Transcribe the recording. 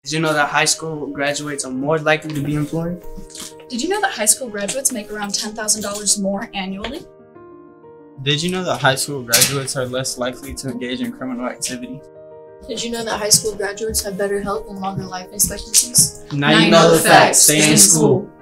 Did you know that high school graduates are more likely to be employed? Did you know that high school graduates make around $10,000 more annually? Did you know that high school graduates are less likely to engage in criminal activity? Did you know that high school graduates have better health and longer life expectancies? Now you know the facts. Stay in school.